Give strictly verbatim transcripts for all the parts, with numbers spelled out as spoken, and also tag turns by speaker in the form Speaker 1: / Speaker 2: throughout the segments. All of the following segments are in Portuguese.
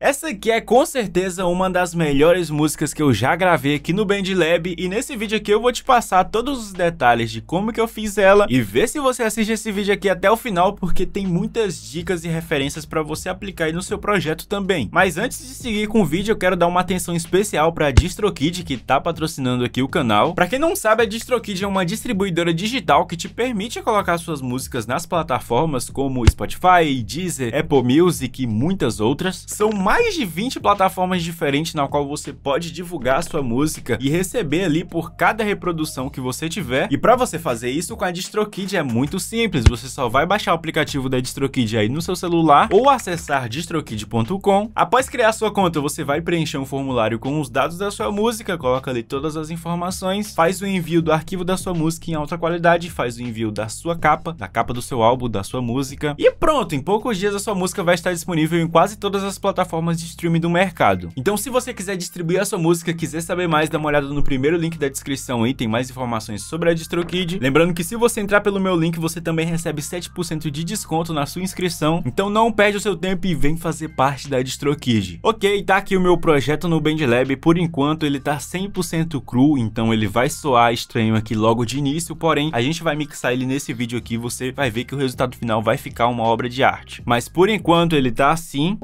Speaker 1: Essa aqui é com certeza uma das melhores músicas que eu já gravei aqui no BandLab, e nesse vídeo aqui eu vou te passar todos os detalhes de como que eu fiz ela e ver se você assiste esse vídeo aqui até o final, porque tem muitas dicas e referências para você aplicar aí no seu projeto também. Mas antes de seguir com o vídeo, eu quero dar uma atenção especial para a DistroKid, que tá patrocinando aqui o canal. Para quem não sabe, a DistroKid é uma distribuidora digital que te permite colocar suas músicas nas plataformas como Spotify, Deezer, Apple Music e muitas outras. São mais mais de vinte plataformas diferentes na qual você pode divulgar a sua música e receber ali por cada reprodução que você tiver. E para você fazer isso com a DistroKid é muito simples, você só vai baixar o aplicativo da DistroKid aí no seu celular ou acessar distrokid ponto com. Após criar sua conta, você vai preencher um formulário com os dados da sua música, coloca ali todas as informações, faz o envio do arquivo da sua música em alta qualidade, faz o envio da sua capa, da capa do seu álbum, da sua música, e pronto, em poucos dias a sua música vai estar disponível em quase todas as plataformas de streaming do mercado. Então, se você quiser distribuir a sua música, quiser saber mais, dá uma olhada no primeiro link da descrição aí, tem mais informações sobre a DistroKid. Lembrando que se você entrar pelo meu link, você também recebe sete por cento de desconto na sua inscrição. Então não perde o seu tempo e vem fazer parte da DistroKid. Ok, tá aqui o meu projeto no BandLab. Por enquanto ele tá cem por cento cru, então ele vai soar estranho aqui logo de início, porém a gente vai mixar ele nesse vídeo aqui, você vai ver que o resultado final vai ficar uma obra de arte. Mas por enquanto ele tá assim.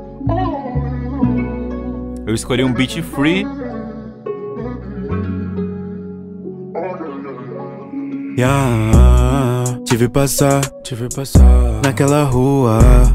Speaker 1: Eu escolhi um beat free.
Speaker 2: Yeah, tive passar, tive passar naquela rua.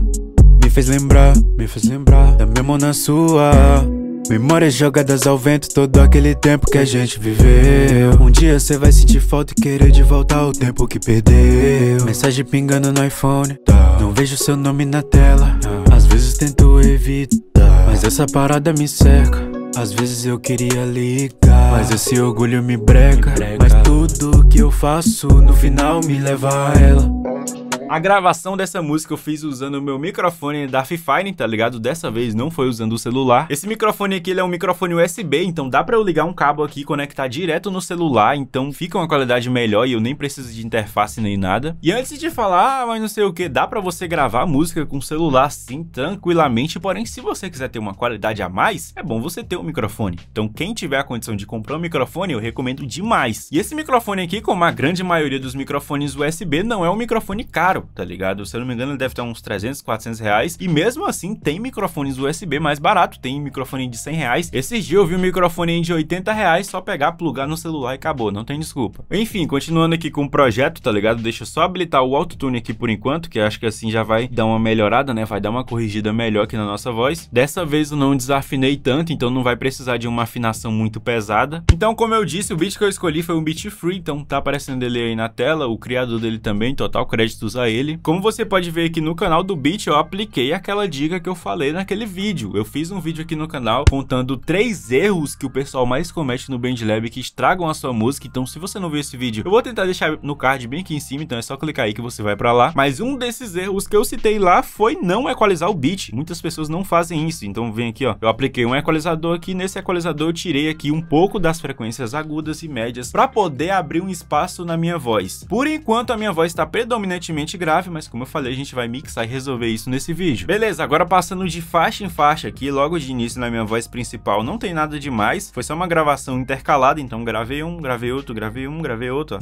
Speaker 2: Me fez lembrar, me fez lembrar da minha mão na sua. Memórias jogadas ao vento, todo aquele tempo que a gente viveu. Um dia cê vai sentir falta e querer de volta ao tempo que perdeu. Mensagem pingando no iPhone, não vejo seu nome na tela. Às vezes tento evitar, mas essa parada me cerca. Às vezes eu queria ligar, mas esse orgulho me breca. Mas tudo que eu faço no final me leva a ela.
Speaker 1: A gravação dessa música eu fiz usando o meu microfone da Fifine, tá ligado? Dessa vez não foi usando o celular. Esse microfone aqui, ele é um microfone U S B, então dá pra eu ligar um cabo aqui e conectar direto no celular, então fica uma qualidade melhor e eu nem preciso de interface nem nada. E antes de falar, ah, mas não sei o que, dá pra você gravar música com o celular sim, tranquilamente, porém se você quiser ter uma qualidade a mais, é bom você ter um microfone. Então quem tiver a condição de comprar um microfone, eu recomendo demais. E esse microfone aqui, como a grande maioria dos microfones U S B, não é um microfone caro, tá ligado? Se eu não me engano, ele deve ter uns trezentos, quatrocentos reais. E mesmo assim, tem microfones U S B mais barato. Tem microfone de cem reais. Esses dias eu vi um microfone de oitenta reais, só pegar, plugar no celular e acabou. Não tem desculpa. Enfim, continuando aqui com o projeto, tá ligado? Deixa eu só habilitar o autotune aqui por enquanto, que eu acho que assim já vai dar uma melhorada, né? Vai dar uma corrigida melhor aqui na nossa voz. Dessa vez eu não desafinei tanto, então não vai precisar de uma afinação muito pesada. Então, como eu disse, o beat que eu escolhi foi um beat free, então tá aparecendo ele aí na tela. O criador dele também, total créditos a ele. Como você pode ver aqui no canal do Beat, eu apliquei aquela dica que eu falei naquele vídeo. Eu fiz um vídeo aqui no canal contando três erros que o pessoal mais comete no BandLab que estragam a sua música. Então, se você não viu esse vídeo, eu vou tentar deixar no card bem aqui em cima, então é só clicar aí que você vai pra lá. Mas um desses erros que eu citei lá foi não equalizar o beat. Muitas pessoas não fazem isso, então vem aqui, ó. Eu apliquei um equalizador aqui, nesse equalizador eu tirei aqui um pouco das frequências agudas e médias pra poder abrir um espaço na minha voz. Por enquanto, a minha voz tá predominantemente grave, mas como eu falei, a gente vai mixar e resolver isso nesse vídeo. Beleza, agora passando de faixa em faixa aqui, logo de início na minha voz principal, não tem nada demais, foi só uma gravação intercalada, então gravei um, gravei outro, gravei um, gravei outro.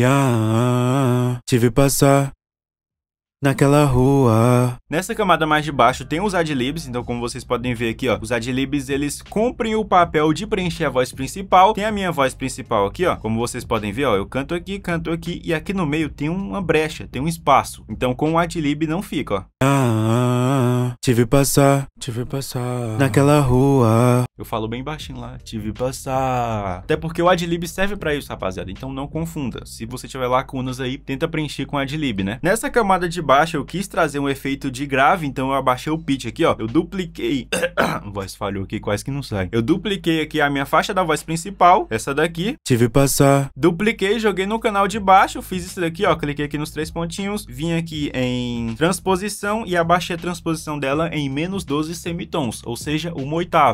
Speaker 2: Yeah, tive passar naquela rua.
Speaker 1: Nessa camada mais de baixo tem os adlibs, então como vocês podem ver aqui, ó, os adlibs eles cumprem o papel de preencher a voz principal. Tem a minha voz principal aqui, ó, como vocês podem ver, ó, eu canto aqui, canto aqui e aqui no meio tem uma brecha, tem um espaço. Então com o adlib não fica, ó.
Speaker 2: Ah, tive passar, tive passar naquela rua.
Speaker 1: Eu falo bem baixinho lá, tive passar. Até porque o adlib serve pra isso, rapaziada, então não confunda. Se você tiver lacunas aí, tenta preencher com adlib, né? Nessa camada de baixo eu quis trazer um efeito de grave, então eu abaixei o pitch aqui, ó. Eu dupliquei... A voz falhou aqui, quase que não sai. Eu dupliquei aqui a minha faixa da voz principal, essa daqui.
Speaker 2: Tive passar.
Speaker 1: Dupliquei, joguei no canal de baixo, fiz isso daqui, ó. Cliquei aqui nos três pontinhos, vim aqui em transposição e abaixei a transposição dela em menos doze semitons, ou seja, uma oitava. Então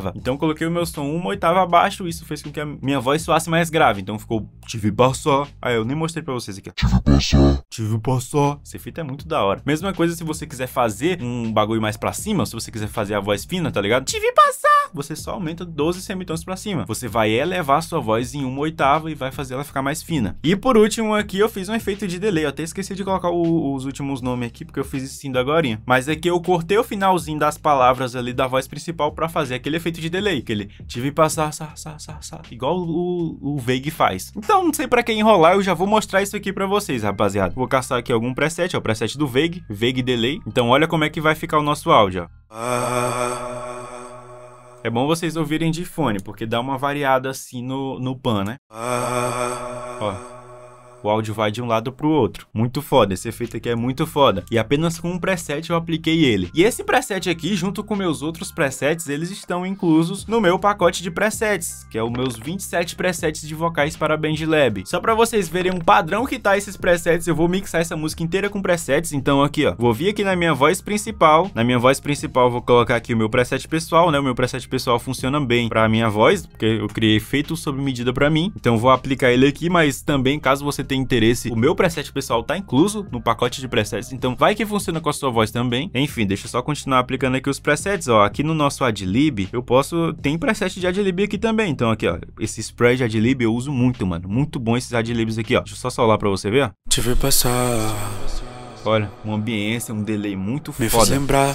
Speaker 1: coloquei o meu som uma oitava abaixo, isso fez com que a minha voz soasse mais grave, então ficou tive passar. Aí eu nem mostrei pra vocês aqui, ó. Tive passar. Tive passar. Esse efeito é muito da hora. Mesma coisa se você quiser fazer um bagulho mais pra cima, se você quiser fazer a voz fina, tá ligado? Tive passar. Você só aumenta doze semitons pra cima. Você vai elevar a sua voz em uma oitava e vai fazer ela ficar mais fina. E por último aqui eu fiz um efeito de delay. Eu até esqueci de colocar o, os últimos nomes aqui, porque eu fiz isso sim agorinha. Mas aqui eu cortei o finalzinho das palavras ali da voz principal pra fazer aquele efeito de delay. Aquele tive passar, sa, sa, sa, sa, igual o, o Veig faz. Então não sei pra que enrolar, eu já vou mostrar isso aqui pra vocês, rapaziada. Vou caçar aqui algum preset, ó, o preset do Veig, Veig Delay. Então olha como é que vai ficar o nosso áudio, ó. É bom vocês ouvirem de fone, porque dá uma variada assim no, no pan, né? Ó. O áudio vai de um lado pro outro. Muito foda, esse efeito aqui é muito foda. E apenas com um preset eu apliquei ele. E esse preset aqui, junto com meus outros presets, eles estão inclusos no meu pacote de presets, que é os meus vinte e sete presets de vocais para BandLab. Só pra vocês verem um padrão que tá esses presets, eu vou mixar essa música inteira com presets. Então aqui, ó, vou vir aqui na minha voz principal. Na minha voz principal eu vou colocar aqui o meu preset pessoal, né? O meu preset pessoal funciona bem pra minha voz, porque eu criei efeito sob medida pra mim. Então vou aplicar ele aqui, mas também, caso você tem interesse, o meu preset pessoal tá incluso no pacote de presets, então vai que funciona com a sua voz também. Enfim, deixa eu só continuar aplicando aqui os presets, ó, aqui no nosso Adlib, eu posso, tem preset de Adlib aqui também, então aqui, ó, esse spray de Adlib eu uso muito, mano, muito bom esses Adlibs aqui, ó, deixa eu só solar pra você ver, ó.
Speaker 2: Te ver passar.
Speaker 1: Olha, uma ambiência, um delay muito
Speaker 2: Me
Speaker 1: foda.
Speaker 2: faz lembrar.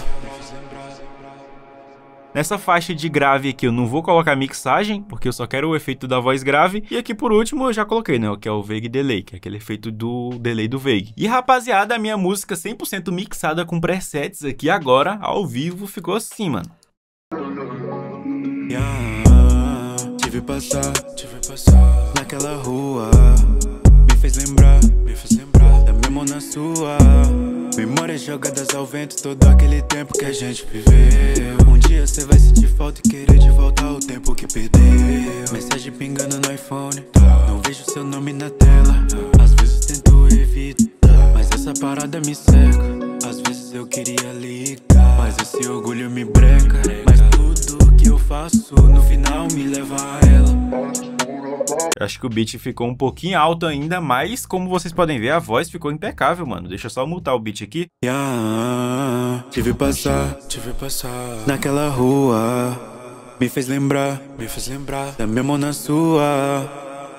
Speaker 1: Nessa faixa de grave aqui eu não vou colocar mixagem, porque eu só quero o efeito da voz grave. E aqui por último eu já coloquei, né, que é o Veig Delay, que é aquele efeito do delay do Veig. E rapaziada, a minha música cem por cento mixada com presets aqui agora, ao vivo, ficou assim, mano.
Speaker 2: Yeah, tive passar, tive passar naquela rua. Me fez lembrar, me fez lembrar da minha mão na sua. Memórias jogadas ao vento, todo aquele tempo que a gente viveu. Um dia cê vai sentir falta e querer de volta o tempo que perdeu. Mensagem pingando no iPhone, não vejo seu nome na tela. Às vezes tento evitar, mas essa parada me seca. Às vezes eu queria ligar, mas esse orgulho me breca. Mas tudo que eu faço no final me leva a ela.
Speaker 1: Eu acho que o beat ficou um pouquinho alto ainda, mas como vocês podem ver, a voz ficou impecável, mano. Deixa eu só mutar o beat aqui.
Speaker 2: Yeah, tive passar, tive passar naquela rua. Me fez lembrar, me fez lembrar da minha mão na sua.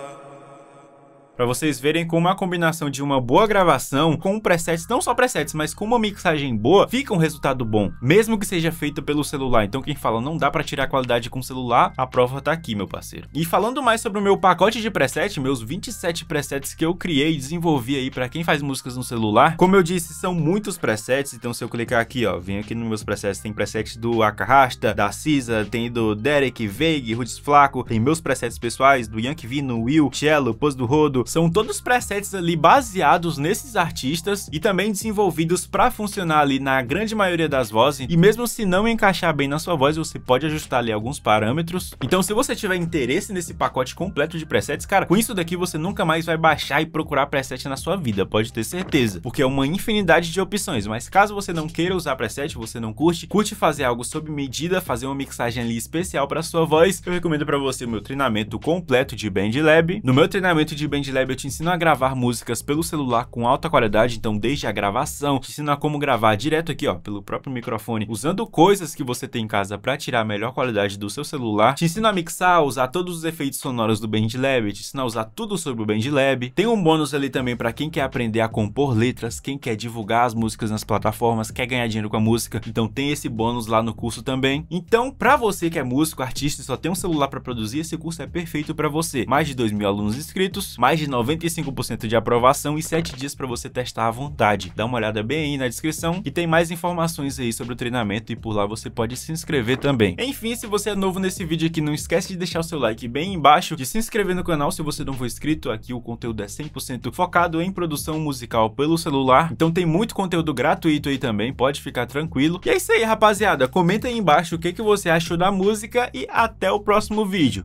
Speaker 1: Pra vocês verem como a combinação de uma boa gravação com presets, não só presets, mas com uma mixagem boa, fica um resultado bom, mesmo que seja feito pelo celular. Então quem fala não dá pra tirar a qualidade com o celular, a prova tá aqui, meu parceiro. E falando mais sobre o meu pacote de preset, meus vinte e sete presets que eu criei e desenvolvi aí pra quem faz músicas no celular, como eu disse, são muitos presets. Então se eu clicar aqui, ó, vem aqui nos meus presets, tem preset do Acarrasta, da Cisa, tem do Derek, Veig, Rudes Flaco, tem meus presets pessoais do Yankee Vino, Will, Cello, Pose do Rodo. São todos presets ali baseados nesses artistas e também desenvolvidos para funcionar ali na grande maioria das vozes. E mesmo se não encaixar bem na sua voz, você pode ajustar ali alguns parâmetros. Então se você tiver interesse nesse pacote completo de presets, cara, com isso daqui você nunca mais vai baixar e procurar preset na sua vida, pode ter certeza, porque é uma infinidade de opções. Mas caso você não queira usar preset, você não curte, curte fazer algo sob medida, fazer uma mixagem ali especial para sua voz, eu recomendo para você o meu treinamento completo de BandLab. No meu treinamento de BandLab eu te ensino a gravar músicas pelo celular com alta qualidade, então desde a gravação, te ensino a como gravar direto aqui, ó, pelo próprio microfone, usando coisas que você tem em casa para tirar a melhor qualidade do seu celular. Te ensino a mixar, usar todos os efeitos sonoros do BandLab, te ensino a usar tudo sobre o BandLab. Tem um bônus ali também para quem quer aprender a compor letras, quem quer divulgar as músicas nas plataformas, quer ganhar dinheiro com a música, então tem esse bônus lá no curso também. Então, para você que é músico, artista e só tem um celular para produzir, esse curso é perfeito para você. Mais de dois mil alunos inscritos, mais de noventa e cinco por cento de aprovação e sete dias para você testar à vontade. Dá uma olhada bem aí na descrição que tem mais informações aí sobre o treinamento e por lá você pode se inscrever também. Enfim, se você é novo nesse vídeo aqui, não esquece de deixar o seu like bem embaixo, de se inscrever no canal se você não for inscrito. Aqui o conteúdo é cem por cento focado em produção musical pelo celular, então tem muito conteúdo gratuito aí também, pode ficar tranquilo. E é isso aí, rapaziada, comenta aí embaixo o que, que você achou da música e até o próximo vídeo.